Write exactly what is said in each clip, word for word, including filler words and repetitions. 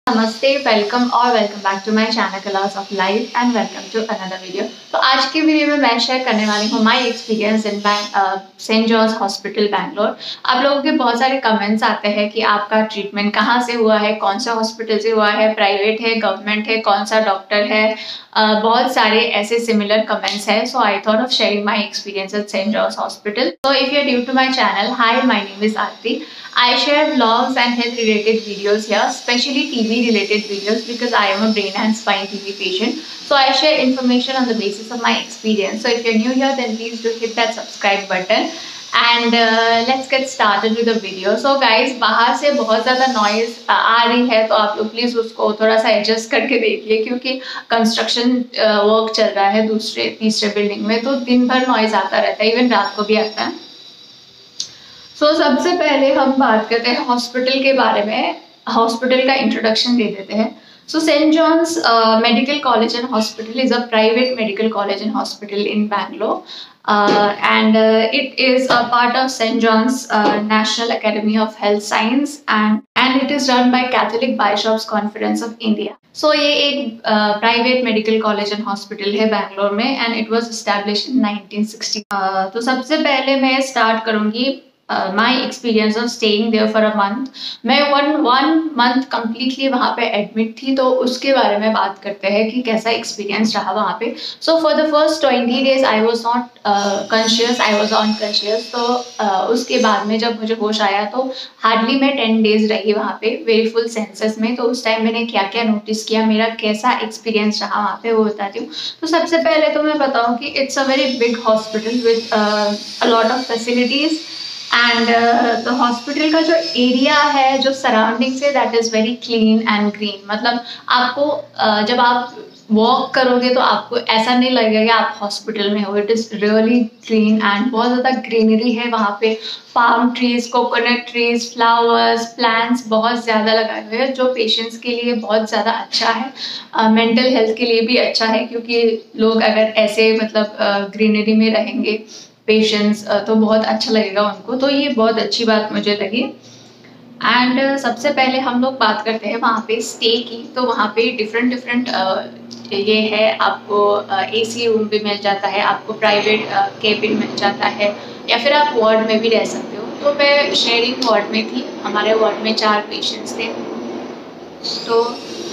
नमस्ते, वेलकम और welcome back to my channel colours of life and welcome to another video. तो आज की वीडियो में मैं शेयर करने वाली हूँ my experience in Saint George hospital Bangalore. आप लोगों के बहुत सारे कमेंट्स आते हैं कि आपका ट्रीटमेंट कहाँ से हुआ है, कौन सा हॉस्पिटल से हुआ है, प्राइवेट है, गवर्नमेंट है, कौन सा डॉक्टर है। uh, बहुत सारे ऐसे सिमिलर कमेंट्स हैं। So I thought of sharing my experience at Saint George hospital. So if you are new to my channel, hi, my name is Aarti. I share vlogs and health related videos here, especially T V related videos because I am a brain and spine T V patient. So I share information on the basis of my experience. So if you're new here, then please do hit that subscribe button. And uh, let's get started with the video. So guys, बाहर से बहुत ज़्यादा noise आ रही है, तो आप लोग please उसको थोड़ा सा एडजस्ट करके देखिए, क्योंकि कंस्ट्रक्शन वर्क चल रहा है दूसरे तीसरे बिल्डिंग में, तो दिन भर नॉइज आता रहता है, इवन रात को भी आता है। सो so, सबसे पहले हम बात करते हैं हॉस्पिटल के बारे में। हॉस्पिटल का इंट्रोडक्शन दे देते हैं। So Saint John's medical college and hospital is a private medical college and hospital in Bangalore, and it is a part of Saint John's national academy of health science and and it is run by Catholic bishops conference of India. So ये एक private medical college and hospital है बैंगलोर में, and it was established in nineteen sixty. तो सबसे पहले मैं start करूंगी my experience of staying there for a month. मैं वन वन मंथ कम्प्लीटली वहाँ पे एडमिट थी, तो उसके बारे में बात करते हैं कि कैसा एक्सपीरियंस रहा वहाँ पे। So for the first twenty days I was not conscious, I was unconscious. तो uh, उसके बाद में जब मुझे होश आया तो हार्डली मैं टेन डेज रही वहाँ पे वेरी फुल सेंसेस में। तो उस टाइम मैंने क्या क्या नोटिस किया, मेरा कैसा एक्सपीरियंस रहा वहाँ पे, वो बताती हूँ। तो सबसे पहले तो मैं बताऊँ कि it's a very big hospital with a lot of facilities, and तो हॉस्पिटल का जो एरिया है, जो सराउंडिंग्स है, that is very clean and green. मतलब आपको uh, जब आप वॉक करोगे तो आपको ऐसा नहीं लगेगा कि आप हॉस्पिटल में हो। It is really clean and बहुत ज़्यादा ग्रीनरी है वहाँ पे। Palm trees, coconut trees, flowers, plants बहुत ज़्यादा लगाए हुए हैं, जो पेशेंट्स के लिए बहुत ज़्यादा अच्छा है, मेंटल uh, हेल्थ के लिए भी अच्छा है, क्योंकि लोग अगर ऐसे मतलब ग्रीनरी uh, में रहेंगे पेशेंट्स, तो बहुत अच्छा लगेगा उनको। तो ये बहुत अच्छी बात मुझे लगी। एंड uh, सबसे पहले हम लोग बात करते हैं वहाँ पे स्टे की। तो वहाँ पे डिफरेंट डिफरेंट uh, ये है, आपको एसी रूम भी मिल जाता है, आपको प्राइवेट केबिन मिल जाता है, या फिर आप वार्ड में भी रह सकते हो। तो मैं शेयरिंग वार्ड में थी, हमारे वार्ड में चार पेशेंट्स थे। तो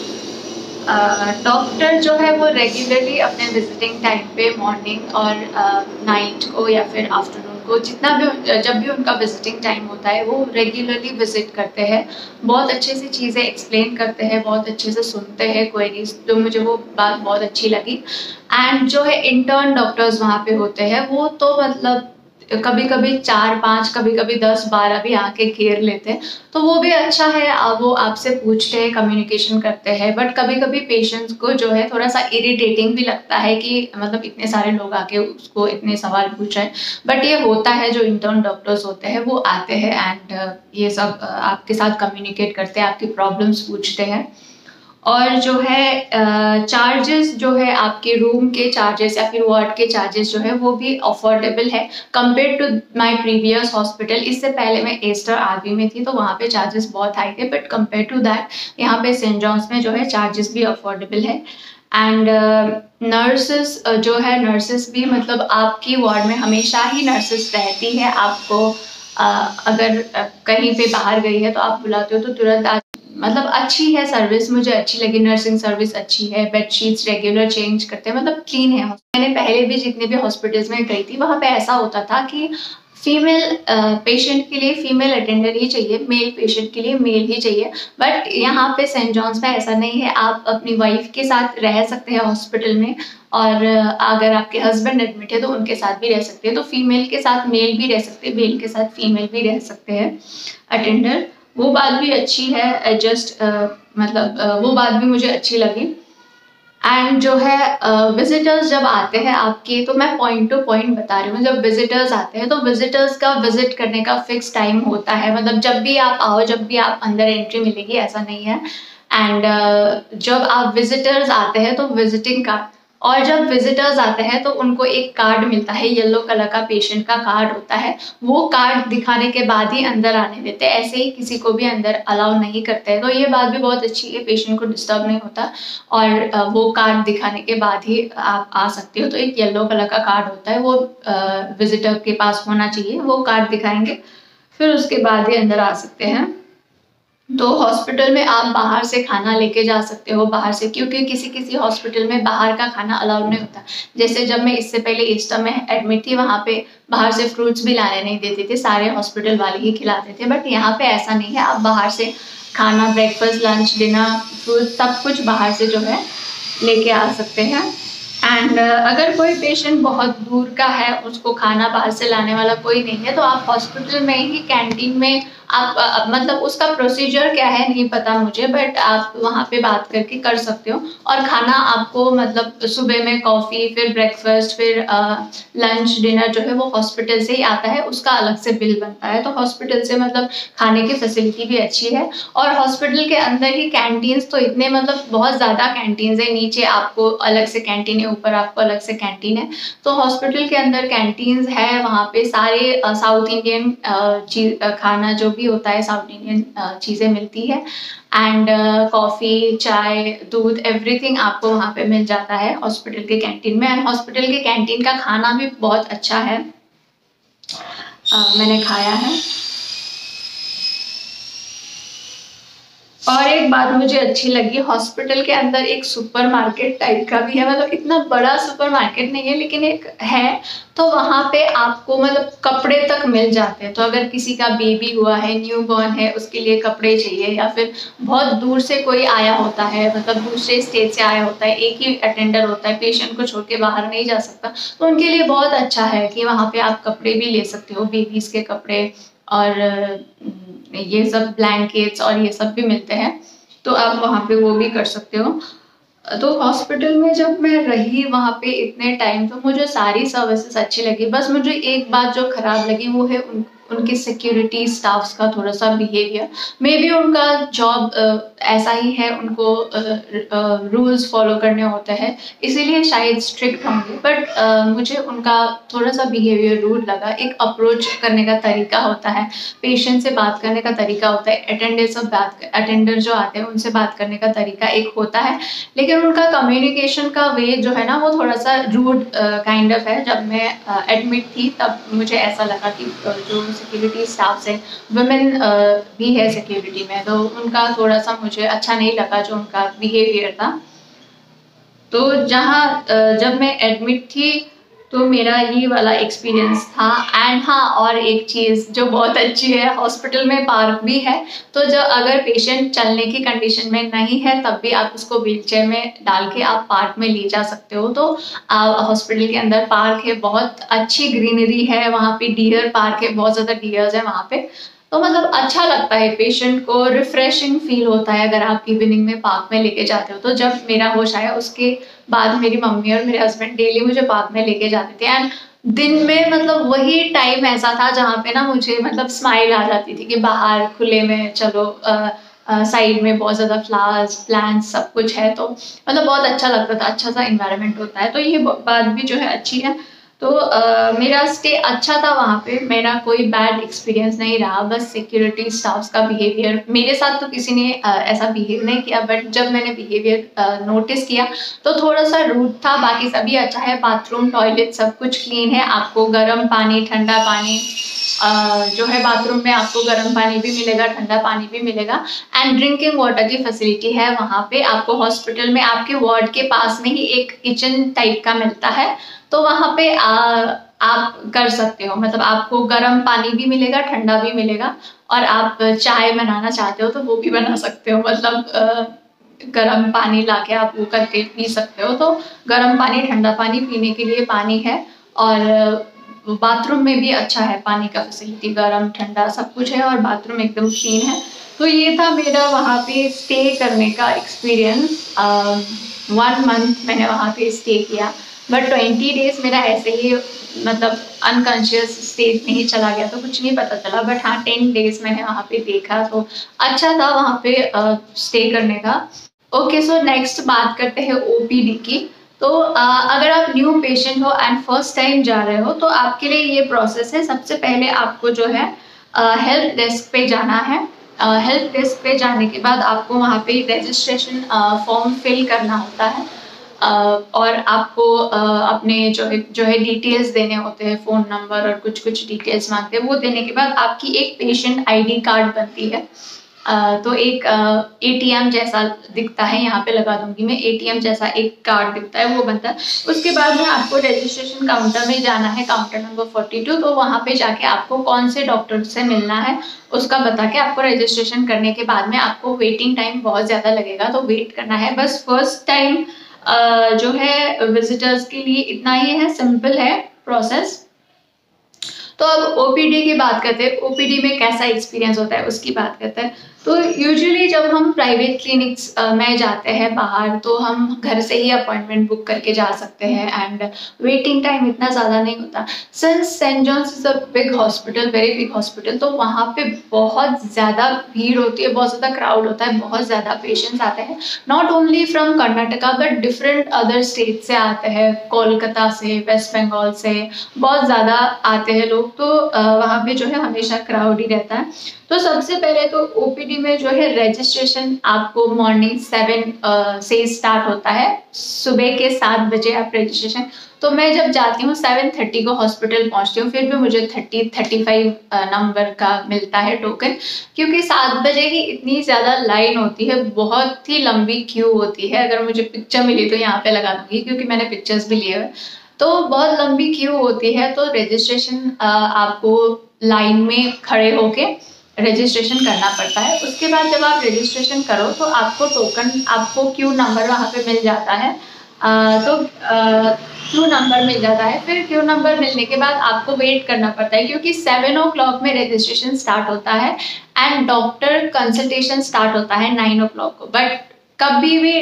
डॉक्टर uh, जो है वो रेगुलरली अपने विजिटिंग टाइम पे मॉर्निंग और नाइट uh, को या फिर आफ्टरनून को, जितना भी जब भी उनका विजिटिंग टाइम होता है, वो रेगुलरली विजिट करते हैं। बहुत अच्छे से चीज़ें एक्सप्लेन करते हैं, बहुत अच्छे से सुनते हैं क्वेरीज, तो मुझे वो बात बहुत अच्छी लगी। एंड जो है इंटर्न डॉक्टर्स वहाँ पे होते हैं, वो तो मतलब कभी कभी चार पाँच, कभी कभी दस बारह भी आके घेर लेते हैं, तो वो भी अच्छा है। वो आपसे पूछते हैं, कम्युनिकेशन करते हैं। बट कभी कभी पेशेंट्स को जो है थोड़ा सा इरिटेटिंग भी लगता है कि मतलब इतने सारे लोग आके उसको इतने सवाल पूछ रहे हैं। बट ये होता है, जो इंटर्न डॉक्टर्स होते हैं वो आते हैं एंड ये सब आपके साथ कम्युनिकेट करते हैं, आपकी प्रॉब्लम्स पूछते हैं। और जो है चार्जेस uh, जो है आपके रूम के चार्जेस या फिर वार्ड के चार्जेस जो है वो भी अफोर्डेबल है compare to my previous hospital. इससे पहले मैं एस्टर आरवी में थी, तो वहाँ पे चार्जेस बहुत हाई थे, बट कंपेयर टू दैट यहाँ पे सेंट जॉन्स में जो है चार्जेस भी अफोर्डेबल है। एंड नर्सेस uh, जो है, नर्सेस भी मतलब आपकी वार्ड में हमेशा ही नर्सेस रहती है। आपको uh, अगर uh, कहीं पे बाहर गई है तो आप बुलाते हो तो तुरंत आ, मतलब अच्छी है सर्विस, मुझे अच्छी लगी। नर्सिंग सर्विस अच्छी है, बेडशीट्स रेगुलर चेंज करते हैं, मतलब क्लीन है। मैंने पहले भी जितने भी हॉस्पिटल्स में गई थी, वहाँ पे ऐसा होता था कि फीमेल पेशेंट के लिए फीमेल अटेंडर ही चाहिए, मेल पेशेंट के लिए मेल ही चाहिए। बट यहाँ पे सेंट जॉन्स में ऐसा नहीं है। आप अपनी वाइफ के साथ रह सकते हैं हॉस्पिटल में, और अगर आपके हस्बैंड एडमिट है तो उनके साथ भी रह सकते हैं। तो फीमेल के साथ मेल भी रह सकते हैं, मेल के साथ फीमेल भी रह सकते हैं अटेंडर। वो बात भी अच्छी है, एडजस्ट uh, मतलब uh, वो बात भी मुझे अच्छी लगी। एंड जो है विजिटर्स uh, जब आते हैं आपके, तो मैं पॉइंट टू पॉइंट बता रही हूँ। जब विजिटर्स आते हैं तो विजिटर्स का विजिट करने का फिक्स टाइम होता है, मतलब जब भी आप आओ, जब भी आप अंदर एंट्री मिलेगी, ऐसा नहीं है। एंड uh, जब आप विजिटर्स आते हैं तो विजिटिंग कार्ड और जब विजिटर्स आते हैं तो उनको एक कार्ड मिलता है, येलो कलर का पेशेंट का कार्ड होता है, वो कार्ड दिखाने के बाद ही अंदर आने देते हैं, ऐसे ही किसी को भी अंदर अलाउ नहीं करते हैं। तो ये बात भी बहुत अच्छी है, पेशेंट को डिस्टर्ब नहीं होता और वो कार्ड दिखाने के बाद ही आप आ सकते हो। तो एक येलो कलर का कार्ड होता है, वो विजिटर के पास होना चाहिए, वो कार्ड दिखाएंगे फिर उसके बाद ही अंदर आ सकते हैं। तो हॉस्पिटल में आप बाहर से खाना लेके जा सकते हो, बाहर से, क्योंकि किसी किसी हॉस्पिटल में बाहर का खाना अलाउड नहीं होता। जैसे जब मैं इससे पहले ईस्टर में एडमिट थी, वहाँ पे बाहर से फ्रूट्स भी लाने नहीं देते थे, सारे हॉस्पिटल वाले ही खिलाते थे। बट यहाँ पे ऐसा नहीं है, आप बाहर से खाना, ब्रेकफास्ट, लंच, डिनर, फ्रूट सब कुछ बाहर से जो है लेके आ सकते हैं। एंड uh, अगर कोई पेशेंट बहुत दूर का है, उसको खाना बाहर से लाने वाला कोई नहीं है, तो आप हॉस्पिटल में ही कैंटीन में आप uh, मतलब उसका प्रोसीजर क्या है नहीं पता मुझे, बट आप वहाँ पे बात करके कर सकते हो। और खाना आपको मतलब सुबह में कॉफ़ी, फिर ब्रेकफास्ट, फिर लंच, डिनर जो है वो हॉस्पिटल से ही आता है, उसका अलग से बिल बनता है। तो हॉस्पिटल से मतलब खाने की फैसिलिटी भी अच्छी है। और हॉस्पिटल के अंदर ही कैंटीन्स तो इतने मतलब बहुत ज़्यादा कैंटीन्स है, नीचे आपको अलग से कैंटीन है, ऊपर आपको अलग से कैंटीन है। तो हॉस्पिटल के अंदर कैंटीन्स है, वहाँ पे सारे साउथ इंडियन चीज खाना जो भी होता है, साउथ इंडियन चीज़ें मिलती है। एंड कॉफ़ी, चाय, दूध, एवरीथिंग आपको वहाँ पे मिल जाता है हॉस्पिटल के कैंटीन में। एंड हॉस्पिटल के कैंटीन का खाना भी बहुत अच्छा है, uh, मैंने खाया है। और एक बात मुझे अच्छी लगी, हॉस्पिटल के अंदर एक सुपरमार्केट टाइप का भी है, मतलब इतना बड़ा सुपरमार्केट नहीं है लेकिन एक है। तो वहाँ पे आपको मतलब कपड़े तक मिल जाते हैं। तो अगर किसी का बेबी हुआ है, न्यू बॉर्न है, उसके लिए कपड़े चाहिए, या फिर बहुत दूर से कोई आया होता है, मतलब दूसरे स्टेट से आया होता है, एक ही अटेंडर होता है, पेशेंट को छोड़ के बाहर नहीं जा सकता, तो उनके लिए बहुत अच्छा है कि वहाँ पे आप कपड़े भी ले सकते हो, बेबीज़ के कपड़े और ये सब ब्लैंकेट्स और ये सब भी मिलते हैं। तो आप वहाँ पे वो भी कर सकते हो। तो हॉस्पिटल में जब मैं रही वहाँ पे इतने टाइम, तो मुझे सारी सर्विसेज अच्छी लगी। बस मुझे एक बात जो खराब लगी वो है उन उनके सिक्योरिटी स्टाफ्स का थोड़ा सा बिहेवियर। मे बी उनका जॉब ऐसा ही है, उनको रूल्स फॉलो करने होते हैं, इसीलिए शायद स्ट्रिक्ट होंगे। बट मुझे उनका थोड़ा सा बिहेवियर रूड लगा। एक अप्रोच करने का तरीका होता है, पेशेंट से बात करने का तरीका होता है, अटेंडर से बात अटेंडर जो आते हैं उनसे बात करने का तरीका एक होता है, लेकिन उनका कम्युनिकेशन का वे जो है ना वो थोड़ा सा रूड काइंड ऑफ है। जब मैं एडमिट uh, थी तब मुझे ऐसा लगा कि uh, जो सिक्योरिटी स्टाफ्स है, वुमेन uh, भी है सिक्योरिटी में, तो उनका थोड़ा सा मुझे अच्छा नहीं लगा जो उनका बिहेवियर था। तो जहाँ uh, जब मैं एडमिट थी तो मेरा ये वाला एक्सपीरियंस था। एंड हाँ, और एक चीज़ जो बहुत अच्छी है, हॉस्पिटल में पार्क भी है। तो जब अगर पेशेंट चलने की कंडीशन में नहीं है तब भी आप उसको व्हीलचेयर में डाल के आप पार्क में ले जा सकते हो। तो हॉस्पिटल के अंदर पार्क है, बहुत अच्छी ग्रीनरी है, वहाँ पे डियर पार्क है, बहुत ज़्यादा डियर्स है वहाँ पे। तो मतलब अच्छा लगता है, पेशेंट को रिफ्रेशिंग फील होता है अगर आप इवनिंग में पार्क में लेके जाते हो। तो जब मेरा होश आया उसके बाद मेरी मम्मी और मेरे हस्बैंड डेली मुझे पार्क में लेके जाते थे। एंड दिन में मतलब वही टाइम ऐसा था जहाँ पे ना मुझे मतलब स्माइल आ जाती थी कि बाहर खुले में चलो, साइड में बहुत ज़्यादा फ्लावर्स, प्लांट्स सब कुछ है, तो मतलब बहुत अच्छा लगता था, अच्छा सा इन्वायरमेंट होता है। तो ये बात भी जो है अच्छी है। तो uh, मेरा स्टे अच्छा था वहाँ पे, मेरा कोई बैड एक्सपीरियंस नहीं रहा। बस सिक्योरिटी स्टाफ्स का बिहेवियर, मेरे साथ तो किसी ने uh, ऐसा बिहेव नहीं किया, बट जब मैंने बिहेवियर नोटिस uh, किया तो थोड़ा सा रूड था। बाकी सभी अच्छा है, बाथरूम, टॉयलेट सब कुछ क्लीन है। आपको गर्म पानी, ठंडा पानी Uh, जो है बाथरूम में आपको गर्म पानी भी मिलेगा, ठंडा पानी भी मिलेगा। एंड ड्रिंकिंग वाटर की फैसिलिटी है वहाँ पे। आपको हॉस्पिटल में आपके वार्ड के पास में ही एक किचन टाइप का मिलता है, तो वहाँ पे आ, आप कर सकते हो, मतलब आपको गर्म पानी भी मिलेगा, ठंडा भी मिलेगा। और आप चाय बनाना चाहते हो तो वो भी बना सकते हो, मतलब गर्म पानी लाके आप वो करके पी सकते हो। तो गर्म पानी, ठंडा पानी पीने के लिए पानी है। और बाथरूम में भी अच्छा है, पानी का फैसिलिटी, गर्म ठंडा सब कुछ है, और बाथरूम एकदम क्लीन है। तो ये था मेरा वहाँ पे स्टे करने का एक्सपीरियंस। वन मंथ मैंने वहाँ पे स्टे किया, बट ट्वेंटी डेज मेरा ऐसे ही मतलब अनकॉन्शियस स्टेट में ही चला गया, तो कुछ नहीं पता चला। बट हाँ, टेन डेज मैंने वहाँ पे देखा, तो अच्छा था वहाँ पे स्टे करने का। ओके, सो नेक्स्ट बात करते हैं ओपीडी की। तो आ, अगर आप न्यू पेशेंट हो एंड फर्स्ट टाइम जा रहे हो तो आपके लिए ये प्रोसेस है। सबसे पहले आपको जो है हेल्प डेस्क पे जाना है। हेल्प डेस्क पे जाने के बाद आपको वहाँ पे रजिस्ट्रेशन फॉर्म फिल करना होता है uh, और आपको uh, अपने जो है जो है डिटेल्स देने होते हैं, फ़ोन नंबर और कुछ कुछ डिटेल्स मांगते हैं। वो देने के बाद आपकी एक पेशेंट आईडी कार्ड बनती है। Uh, तो एक एटीएम uh, जैसा दिखता है, यहाँ पे लगा दूंगी मैं, एटीएम जैसा एक कार्ड दिखता है, वो बनता है। उसके बाद में आपको रजिस्ट्रेशन काउंटर में जाना है, काउंटर नंबर फोर्टी टू। तो वहाँ पे जाके आपको कौन से डॉक्टर से मिलना है उसका बता के आपको रजिस्ट्रेशन करने के बाद में आपको वेटिंग टाइम बहुत ज़्यादा लगेगा, तो वेट करना है। बस फर्स्ट टाइम uh, जो है विजिटर्स के लिए इतना ही है, सिंपल है प्रोसेस। तो अब ओपीडी की बात करते हैं, ओपीडी में कैसा एक्सपीरियंस होता है उसकी बात करते हैं। तो यूजुअली जब हम प्राइवेट क्लिनिक्स में जाते हैं बाहर, तो हम घर से ही अपॉइंटमेंट बुक करके जा सकते हैं एंड वेटिंग टाइम इतना ज़्यादा नहीं होता। Since Saint John's is a big hospital, very big hospital, तो वहाँ पे बहुत ज़्यादा भीड़ होती है, बहुत ज़्यादा क्राउड होता है, बहुत ज़्यादा पेशेंट्स आते हैं, not only from Karnataka but different other state से आते हैं, कोलकाता से, वेस्ट बंगाल से बहुत ज़्यादा आते हैं लोग। तो वहाँ पे जो है हमेशा क्राउड ही रहता है। तो सबसे पहले तो ओपीडी में जो है रजिस्ट्रेशन आपको मॉर्निंग सेवन से स्टार्ट होता है, सुबह के सात बजे आप रजिस्ट्रेशन। तो मैं जब जाती हूँ सेवन थर्टी को हॉस्पिटल पहुँचती हूँ, फिर भी मुझे थर्टी थर्टी फाइव नंबर का मिलता है टोकन, क्योंकि सात बजे ही इतनी ज़्यादा लाइन होती है, बहुत ही लंबी क्यू होती है। अगर मुझे पिक्चर मिली तो यहाँ पे लगा दूंगी क्योंकि मैंने पिक्चर्स भी लिए हुए। तो बहुत लंबी क्यू होती है, तो रजिस्ट्रेशन आपको लाइन में खड़े होके रजिस्ट्रेशन करना पड़ता है। उसके बाद जब आप रजिस्ट्रेशन करो तो आपको टोकन, आपको क्यू नंबर वहाँ पे मिल जाता है। आ, तो क्यू नंबर मिल जाता है। फिर क्यू नंबर मिलने के बाद आपको वेट करना पड़ता है, क्योंकि सेवन ओ क्लॉक में रजिस्ट्रेशन स्टार्ट होता है एंड डॉक्टर कंसल्टेशन स्टार्ट होता है नाइन ओ क्लॉक को। बट कभी भी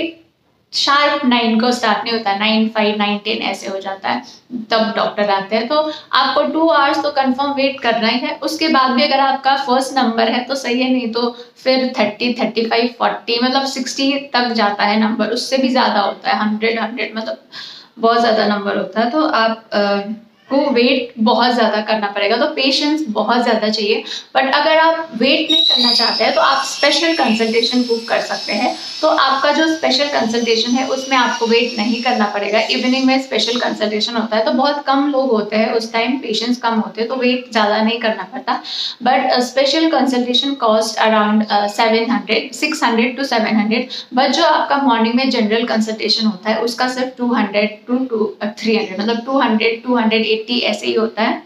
शार्प नाइन को स्टार्ट नहीं होता, नाइन फाइव नाइन टेन ऐसे हो जाता है, तब डॉक्टर आते हैं। तो आपको टू आवर्स तो कंफर्म वेट करना ही है। उसके बाद भी अगर आपका फर्स्ट नंबर है तो सही है, नहीं तो फिर थर्टी थर्टी फाइव फोर्टी मतलब सिक्सटी तक जाता है नंबर, उससे भी ज़्यादा होता है, हंड्रेड हंड्रेड मतलब बहुत ज़्यादा नंबर होता है। तो आप आ, को वेट बहुत ज़्यादा करना पड़ेगा, तो पेशेंस बहुत ज़्यादा चाहिए। बट अगर आप वेट नहीं करना चाहते हैं तो आप स्पेशल कंसल्टेशन बुक कर सकते हैं। तो आपका जो स्पेशल कंसल्टेशन है उसमें आपको वेट नहीं करना पड़ेगा। इवनिंग में स्पेशल कंसल्टेशन होता है, तो बहुत कम लोग होते हैं उस टाइम, पेशेंट्स कम होते हैं, तो वेट ज़्यादा नहीं करना पड़ता। But special consultation cost around seven hundred six hundred to seven hundred. But जो आपका मॉर्निंग में जनरल कंसल्टेशन होता है उसका सिर्फ two hundred two two three hundred मतलब two hundred two hundred eighty ऐसे ही होता है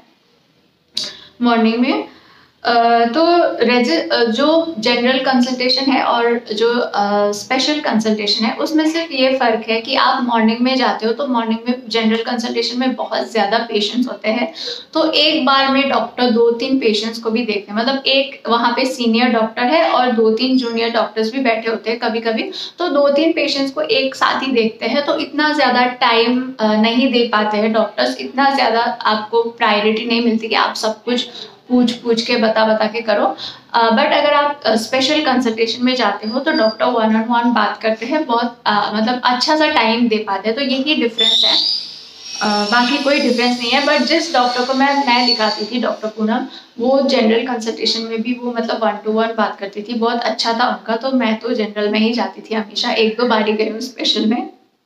मॉर्निंग में। Uh, तो रेजि uh, जो जनरल कंसल्टेशन है और जो स्पेशल uh, कंसल्टेशन है उसमें सिर्फ ये फ़र्क है कि आप मॉर्निंग में जाते हो तो मॉर्निंग में जनरल कंसल्टेशन में बहुत ज़्यादा पेशेंट्स होते हैं, तो एक बार में डॉक्टर दो तीन पेशेंट्स को भी देखते हैं। मतलब एक वहाँ पे सीनियर डॉक्टर है और दो तीन जूनियर डॉक्टर्स भी बैठे होते हैं कभी कभी, तो दो तीन पेशेंट्स को एक साथ ही देखते हैं। तो इतना ज़्यादा टाइम uh, नहीं दे पाते हैं डॉक्टर्स, इतना ज़्यादा आपको प्रायोरिटी नहीं मिलती कि आप सब कुछ पूछ पूछ के बता बता के करो। बट uh, अगर आप स्पेशल uh, कंसल्टेशन में जाते हो तो डॉक्टर वन ऑन वन बात करते हैं, बहुत uh, मतलब अच्छा सा टाइम दे पाते हैं, तो यही डिफरेंस है। uh, बाकी कोई डिफरेंस नहीं है। बट जिस डॉक्टर को मैं मैं दिखाती थी, डॉक्टर पूनम, वो जनरल कंसल्टेशन में भी वो मतलब वन टू वन बात करती थी, बहुत अच्छा था उनका। तो मैं तो जनरल में ही जाती थी हमेशा, एक दो बार ही गई हूँ स्पेशल में।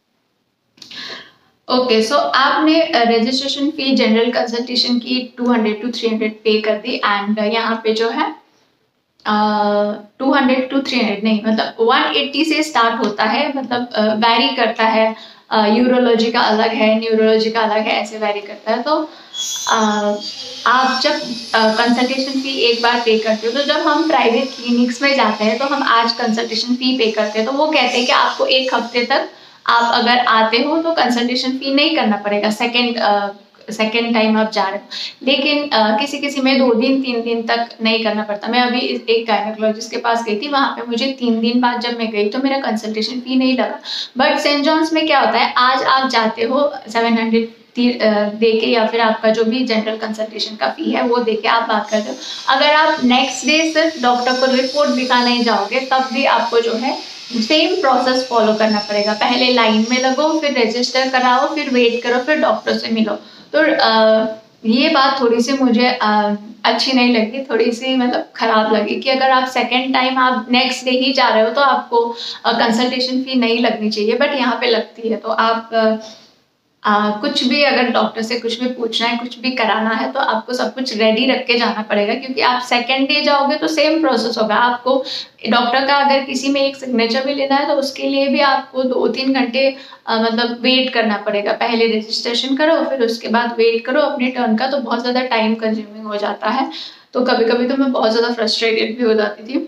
ओके सो आपने रजिस्ट्रेशन फी जनरल कंसल्टेशन की two hundred to three hundred पे कर दी एंड यहाँ पे जो है two hundred to three hundred नहीं मतलब वन एट्टी से स्टार्ट होता है, मतलब वैरी uh, करता है। यूरोलॉजी uh, का अलग है, न्यूरोलॉजी का अलग है, ऐसे वैरी करता है। तो uh, आप जब कंसल्टेशन uh, फी एक बार पे करते हो, तो जब हम प्राइवेट क्लिनिक्स में जाते हैं तो हम आज कंसल्टेशन फी पे करते हैं, तो वो कहते हैं कि आपको एक हफ्ते तक आप अगर आते हो तो कंसल्टेशन फी नहीं करना पड़ेगा सेकेंड सेकेंड टाइम आप जा रहे हो। लेकिन uh, किसी किसी में दो दिन तीन दिन तक नहीं करना पड़ता। मैं अभी एक गायनेकोलॉजिस्ट के पास गई थी, वहाँ पे मुझे तीन दिन बाद जब मैं गई तो मेरा कंसल्टेशन फी नहीं लगा। बट सेंट जॉन्स में क्या होता है, आज आप जाते हो सेवन हंड्रेड दे के या फिर आपका जो भी जनरल कंसल्टेशन का फी है वो दे के आप बात करते हो। अगर आप नेक्स्ट डे सिर्फ डॉक्टर को रिपोर्ट दिखाने जाओगे तब भी आपको जो है सेम प्रोसेस फॉलो करना पड़ेगा। पहले लाइन में लगो, फिर रजिस्टर कराओ, फिर वेट करो, फिर डॉक्टर से मिलो। तो आ, ये बात थोड़ी सी मुझे आ, अच्छी नहीं लगी, थोड़ी सी मतलब खराब लगी कि अगर आप सेकेंड टाइम आप नेक्स्ट डे ही जा रहे हो तो आपको कंसल्टेशन फी नहीं लगनी चाहिए, बट यहाँ पे लगती है। तो आप आ, आ, कुछ भी अगर डॉक्टर से कुछ भी पूछना है, कुछ भी कराना है, तो आपको सब कुछ रेडी रख के जाना पड़ेगा, क्योंकि आप सेकेंड डे जाओगे तो सेम प्रोसेस होगा। आपको डॉक्टर का अगर किसी में एक सिग्नेचर भी लेना है तो उसके लिए भी आपको दो तीन घंटे मतलब वेट करना पड़ेगा। पहले रजिस्ट्रेशन करो, फिर उसके बाद वेट करो अपने टर्न का, तो बहुत ज़्यादा टाइम कंज्यूमिंग हो जाता है। तो कभी कभी तो मैं बहुत ज़्यादा फ्रस्ट्रेटेड भी हो जाती थी।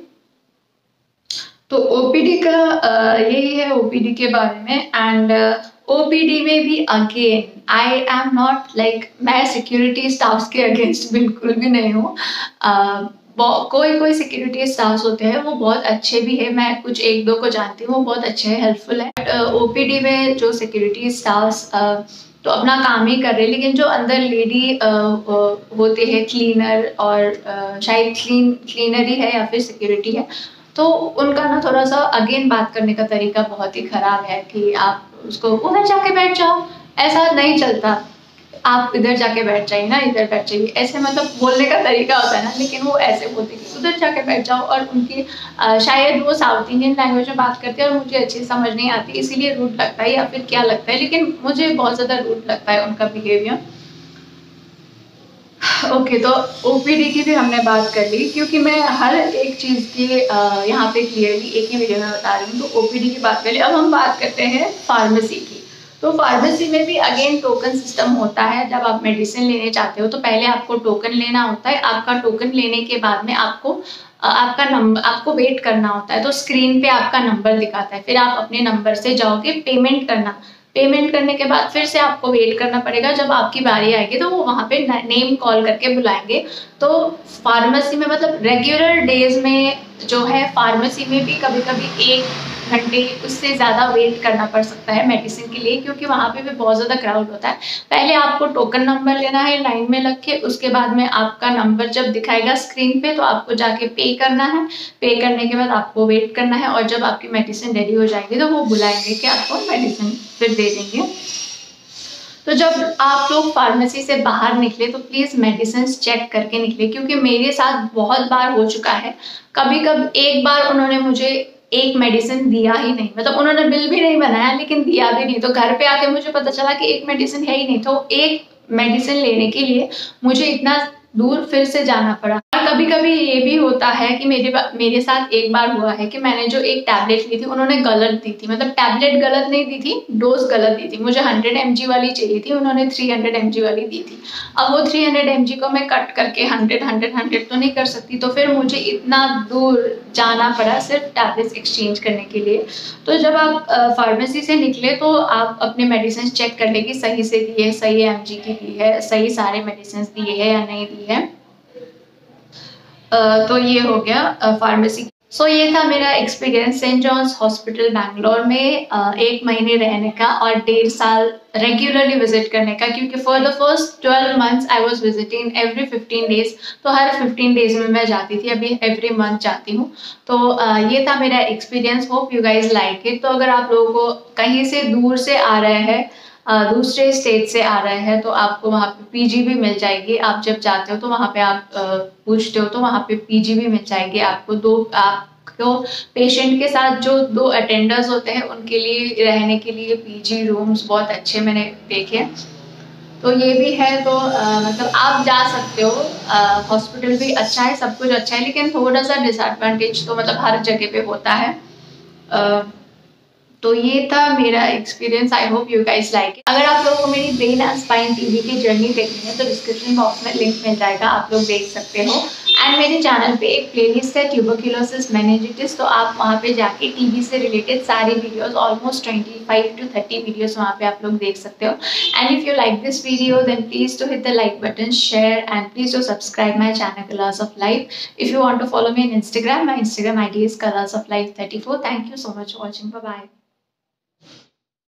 तो ओपीडी का यही है ओपीडी के बारे में। एंड ओपीडी में भी again I am not like, मैं सिक्योरिटी स्टाफ्स के अगेंस्ट बिल्कुल भी नहीं हूँ। uh, कोई कोई सिक्योरिटी स्टाफ्स होते हैं वो बहुत अच्छे भी है, मैं कुछ एक दो को जानती हूँ, वो बहुत अच्छे हैं, हेल्पफुल है। बट ओपीडी में जो सिक्योरिटी स्टाफ्स तो अपना काम ही कर रहे हैं, लेकिन जो अंदर लेडी होते हैं क्लीनर, और uh, शायद क्लीन क्लीनर ही है या फिर सिक्योरिटी है, तो उनका ना थोड़ा सा अगेन बात करने का तरीका बहुत ही खराब है कि आप उसको उधर जाके बैठ जाओ, ऐसा नहीं चलता, आप इधर जाके बैठ जाइए ना, इधर बैठ जाइए, ऐसे मतलब बोलने का तरीका होता है ना, लेकिन वो ऐसे बोलते कि उधर जाके बैठ जाओ। और उनकी आ, शायद वो साउथ इंडियन लैंग्वेज में बात करते हैं और मुझे अच्छी समझ नहीं आती, इसीलिए रूड लगता है या फिर क्या लगता है, लेकिन मुझे बहुत ज़्यादा रूड लगता है उनका बिहेवियर। ओके okay, तो ओपीडी की भी हमने बात कर ली, क्योंकि मैं हर एक चीज़ की यहाँ पे क्लियरली एक ही वीडियो में बता रही हूँ। तो ओपीडी की बात कर ली, अब हम बात करते हैं फार्मेसी की। तो फार्मेसी में भी अगेन टोकन सिस्टम होता है। जब आप मेडिसिन लेने जाते हो तो पहले आपको टोकन लेना होता है। आपका टोकन लेने के बाद में आपको आपका नंबर आपको वेट करना होता है। तो स्क्रीन पे आपका नंबर दिखाता है, फिर आप अपने नंबर से जाओगे पेमेंट करना। पेमेंट करने के बाद फिर से आपको वेट करना पड़ेगा, जब आपकी बारी आएगी तो वो वहाँ पे नेम कॉल करके बुलाएंगे। तो फार्मेसी में मतलब रेगुलर डेज में जो है, फार्मेसी में भी कभी कभी एक घंटे उससे ज़्यादा वेट करना पड़ सकता है मेडिसिन के लिए, क्योंकि वहाँ पे भी बहुत ज़्यादा क्राउड होता है। पहले आपको टोकन नंबर लेना है लाइन में लग के, उसके बाद में आपका नंबर जब दिखाएगा स्क्रीन पे तो आपको जाके पे करना है। पे करने के बाद आपको वेट करना है, और जब आपकी मेडिसिन रेडी हो जाएगी तो वो बुलाएंगे कि आपको मेडिसिन फिर दे देंगे। तो जब आप लोग फार्मेसी से बाहर निकले तो प्लीज़ मेडिसिन चेक करके निकले, क्योंकि मेरे साथ बहुत बार हो चुका है। कभी कभी एक बार उन्होंने मुझे एक मेडिसिन दिया ही नहीं, मतलब उन्होंने बिल भी नहीं बनाया लेकिन दिया भी नहीं। तो घर पे आके मुझे पता चला कि एक मेडिसिन है ही नहीं। तो एक मेडिसिन लेने के लिए मुझे इतना दूर फिर से जाना पड़ा। और कभी कभी ये भी होता है कि मेरे मेरे साथ एक बार हुआ है कि मैंने जो एक टैबलेट ली थी उन्होंने गलत दी थी, मतलब टैबलेट गलत नहीं दी थी, डोज गलत दी थी। मुझे हंड्रेड एम जी वाली चाहिए थी, उन्होंने थ्री हंड्रेड एम जी वाली दी थी। अब वो थ्री हंड्रेड एम जी को मैं कट करके हंड्रेड हंड्रेड हंड्रेड तो नहीं कर सकती, तो फिर मुझे इतना दूर जाना पड़ा सिर्फ टैबलेट्स एक्सचेंज करने के लिए। तो जब आप फार्मेसी से निकले तो आप अपने मेडिसिन चेक कर ले कि सही से दी है, सही एम जी की दी है, सही सारे मेडिसिन दिए है या नहीं दी है। Uh, तो ये हो गया फार्मेसी। uh, सो so, ये था मेरा experience Saint John's hospital Bangalore में uh, एक महीने रहने का और डेढ़ साल रेगुलरली विजिट करने का, क्योंकि for the first twelve months I was visiting every fifteen days. तो हर फिफ्टीन डेज में मैं जाती थी, अभी एवरी मंथ जाती हूँ। तो uh, ये था मेरा experience. Hope you guys like it. तो अगर आप लोगों को कहीं से दूर से आ रहे हैं, Uh, दूसरे स्टेट से आ रहे हैं, तो आपको वहाँ पे पीजी भी मिल जाएगी। आप जब जाते हो तो वहाँ पे आप uh, पूछते हो तो वहाँ पे पीजी भी मिल जाएगी आपको। दो आपको पेशेंट के साथ जो दो अटेंडर्स होते हैं उनके लिए रहने के लिए पीजी रूम्स बहुत अच्छे मैंने देखे। तो ये भी है। तो uh, मतलब आप जा सकते हो, हॉस्पिटल uh, भी अच्छा है, सब कुछ अच्छा है, लेकिन थोड़ा सा डिसएडवांटेज तो मतलब हर जगह पे होता है। uh, तो ये था मेरा experience. I hope you guys like it. अगर आप लोगों को मेरी ब्रेन एंड स्पाइन टीवी की जर्नी देखनी है तो डिस्क्रिप्शन बॉक्स में लिंक मिल जाएगा, आप लोग देख सकते हो। एंड मेरे चैनल पे एक प्लेलिस्ट है ट्यूबरक्यूलोसिस मेनिंजाइटिस, तो आप वहाँ पे जाके टीबी से रिलेटेड सारी videos, almost twenty five to thirty videos वहाँ पे आप लोग देख सकते हो। And if you like this video then please to hit the like button, share and please to subscribe my channel colours of life. If you want to follow me in Instagram, my Instagram I D is colours of life thirty four. Thank you so much for watching. Bye bye.